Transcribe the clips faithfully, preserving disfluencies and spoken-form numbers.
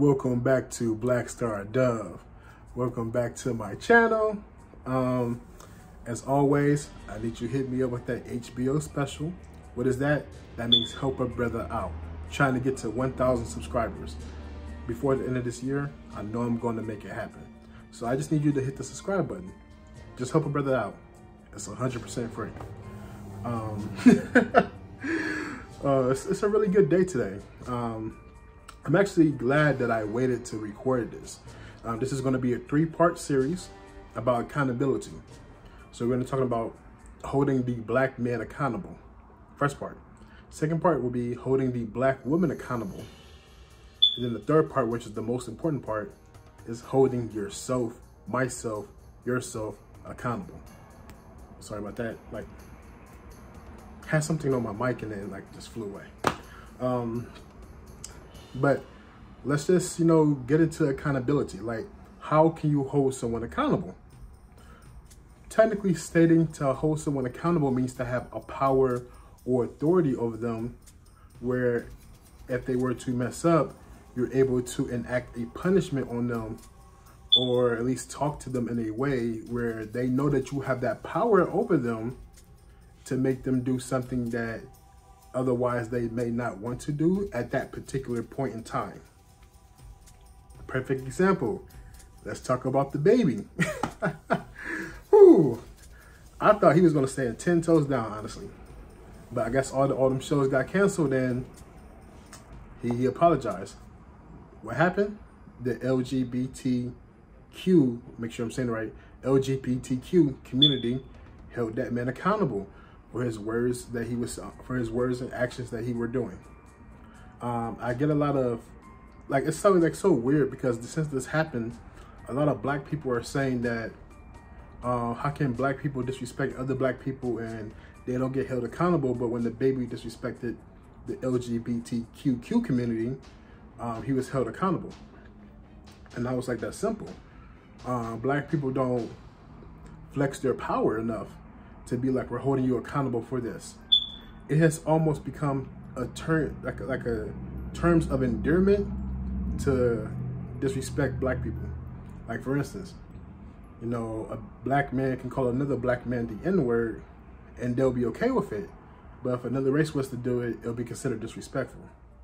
Welcome back to Black Star Dove. Welcome back to my channel. Um, as always, I need you to hit me up with that H B O special. What is that? That means help a brother out. Trying to get to one thousand subscribers. Before the end of this year, I know I'm going to make it happen. So I just need you to hit the subscribe button. Just help a brother out. It's one hundred percent free. Um, uh, it's, it's a really good day today. Um, I'm actually glad that I waited to record this. Um, this is going to be a three-part series about accountability. So we're going to talk about holding the black man accountable. First part. Second part will be holding the black woman accountable. And then the third part, which is the most important part, is holding yourself, myself, yourself accountable. Sorry about that. Like, had something on my mic and then like just flew away. Um, but let's just, you know, get into accountability. Like, how can you hold someone accountable? Technically stating, to hold someone accountable means to have a power or authority over them, where if they were to mess up, you're able to enact a punishment on them, or at least talk to them in a way where they know that you have that power over them to make them do something that otherwise they may not want to do at that particular point in time. Perfect example. Let's talk about the baby. Whew. I thought he was gonna stand ten toes down, honestly. But I guess all the all them shows got canceled and he, he apologized. What happened? The L G B T Q, make sure I'm saying it right, L G B T Q community held that man accountable for his words that he was, for his words and actions that he were doing. Um, I get a lot of, like, it's something like so weird because since this happened, a lot of black people are saying that, uh, how can black people disrespect other black people and they don't get held accountable, but when the baby disrespected the L G B T Q community, um, he was held accountable. And I was like, that's simple. Uh, black people don't flex their power enough to be like, we're holding you accountable for this. It has almost become a term, like a, like a terms of endearment to disrespect black people. Like, for instance, you know, a black man can call another black man the N-word and they'll be okay with it. But if another race was to do it, it'll be considered disrespectful.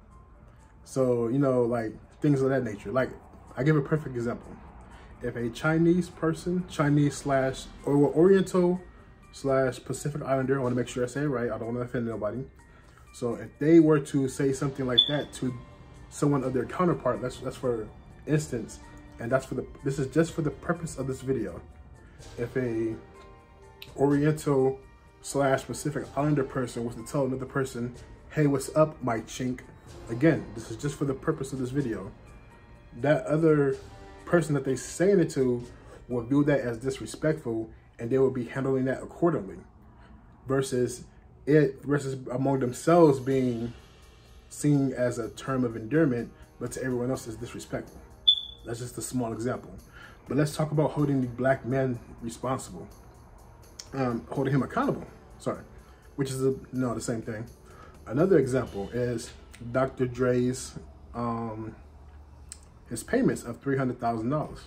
So, you know, like things of that nature. Like, I give a perfect example. If a Chinese person, Chinese slash or Oriental slash Pacific Islander, I want to make sure I say it right, I don't want to offend nobody. So if they were to say something like that to someone of their counterpart, that's that's for instance, and that's for the this is just for the purpose of this video. If a Oriental slash Pacific Islander person was to tell another person, hey, what's up, my chink? Again, this is just for the purpose of this video. That other person that they saying it to will view that as disrespectful and they will be handling that accordingly. Versus it, versus among themselves being seen as a term of endearment, but to everyone else is disrespectful. That's just a small example. But let's talk about holding the black man responsible. Um, holding him accountable, sorry, which is a, no, the same thing. Another example is Doctor Dre's, um, his payments of three hundred thousand dollars.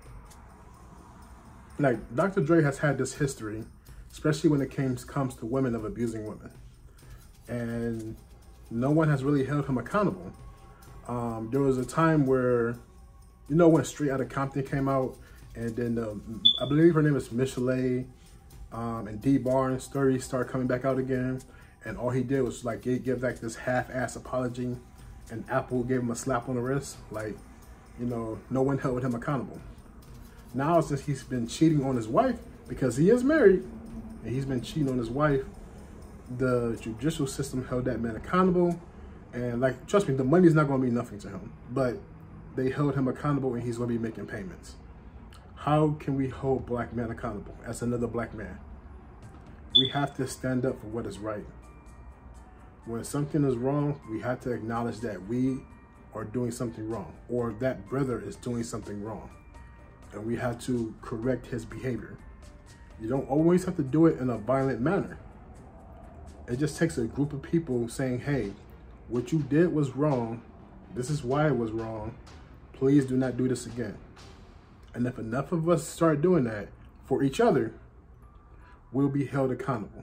Like, Doctor Dre has had this history, especially when it comes, comes to women, of abusing women. And no one has really held him accountable. Um, there was a time where, you know, when Straight Outta Compton came out, and then um, I believe her name is Michelle, um, and D Barnes' story started coming back out again. And all he did was like give, give like this half-ass apology, and Apple gave him a slap on the wrist. Like, you know, no one held him accountable. Now, since he's been cheating on his wife, because he is married, and he's been cheating on his wife, the judicial system held that man accountable. And like, trust me, the money is not going to be nothing to him, but they held him accountable and he's going to be making payments. How can we hold black men accountable as another black man? We have to stand up for what is right. When something is wrong, we have to acknowledge that we are doing something wrong, or that brother is doing something wrong, and we have to correct his behavior. You don't always have to do it in a violent manner. It just takes a group of people saying, hey, what you did was wrong. This is why it was wrong. Please do not do this again. And if enough of us start doing that for each other, we'll be held accountable.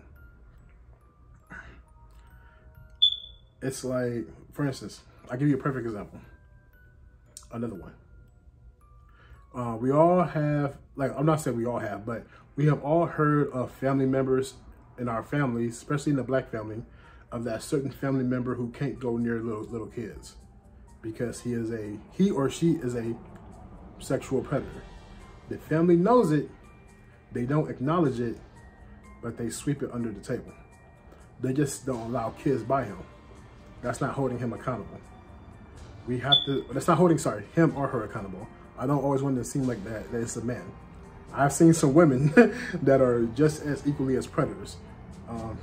It's like, for instance, I'll give you a perfect example. Another one. Uh, we all have, like, I'm not saying we all have, but we have all heard of family members in our families, especially in the black family, of that certain family member who can't go near little little kids because he is a, he or she is a sexual predator. The family knows it, they don't acknowledge it, but they sweep it under the table. They just don't allow kids by him. That's not holding him accountable. We have to, that's not holding, sorry, him or her accountable. I don't always want it to seem like that, that it's a man. I've seen some women that are just as equally as predators. Um,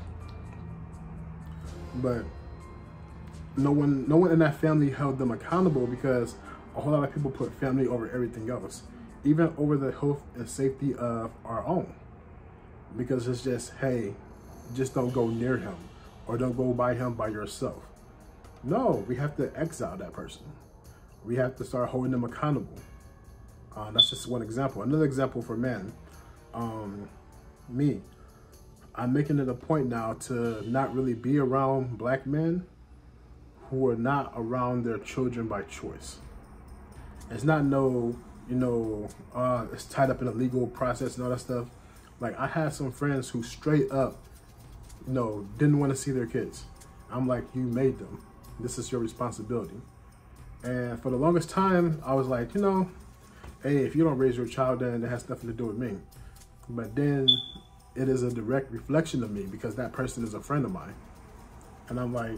but no one, no one in that family held them accountable because a whole lot of people put family over everything else, even over the health and safety of our own. Because it's just, hey, just don't go near him or don't go by him by yourself. No, we have to exile that person. We have to start holding them accountable. Uh, that's just one example. Another example for men, um, me. I'm making it a point now to not really be around black men who are not around their children by choice. It's not no, you know, uh, it's tied up in a legal process and all that stuff. Like, I had some friends who straight up, you know, didn't want to see their kids. I'm like, you made them. This is your responsibility. And for the longest time, I was like, you know, hey, if you don't raise your child, then it has nothing to do with me. But then it is a direct reflection of me because that person is a friend of mine. And I'm like,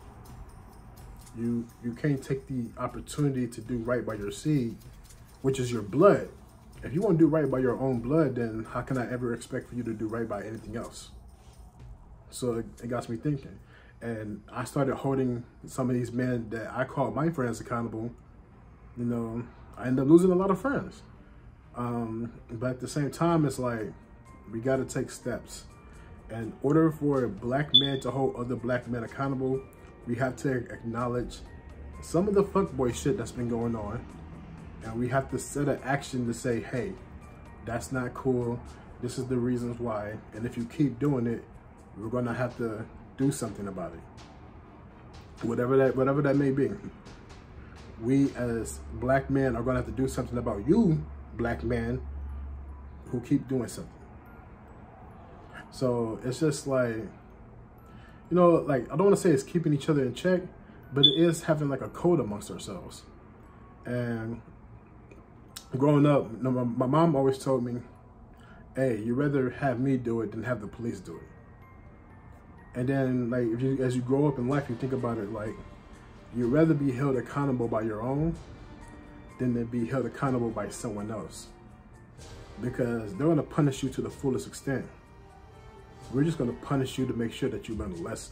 you, you can't take the opportunity to do right by your seed, which is your blood. If you want to do right by your own blood, then how can I ever expect for you to do right by anything else? So it, it got me thinking. And I started holding some of these men that I call my friends accountable. You know, I ended up losing a lot of friends. Um, but at the same time, it's like, we got to take steps. In order for a black man to hold other black men accountable, we have to acknowledge some of the fuckboy shit that's been going on. And we have to set an action to say, hey, that's not cool. This is the reasons why. And if you keep doing it, we're going to have to do something about it. Whatever that, whatever that may be. We as black men are going to have to do something about you, black men, who keep doing something. So it's just like, you know, like, I don't want to say it's keeping each other in check, but it is having like a code amongst ourselves. And growing up, you know, my, my mom always told me, hey, you'd rather have me do it than have the police do it. And then, like, if you, as you grow up in life, you think about it, like, you'd rather be held accountable by your own than to be held accountable by someone else. Because they're going to punish you to the fullest extent. We're just going to punish you to make sure that you learn a lesson.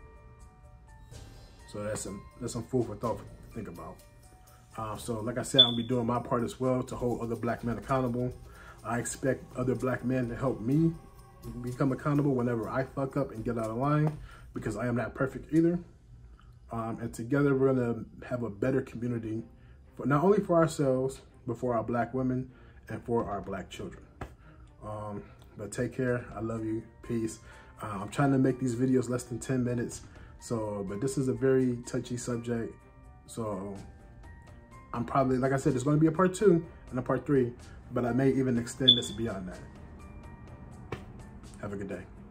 So that's some, that's some food for thought to think about. Uh, so like I said, I'll be doing my part as well to hold other black men accountable. I expect other black men to help me become accountable whenever I fuck up and get out of line, because I am not perfect either. Um, and together we're gonna have a better community, for not only for ourselves, but for our black women and for our black children. Um, but take care. I love you. Peace. Uh, I'm trying to make these videos less than ten minutes. So, but this is a very touchy subject. So I'm probably, like I said, there's going to be a part two and a part three, but I may even extend this beyond that. Have a good day.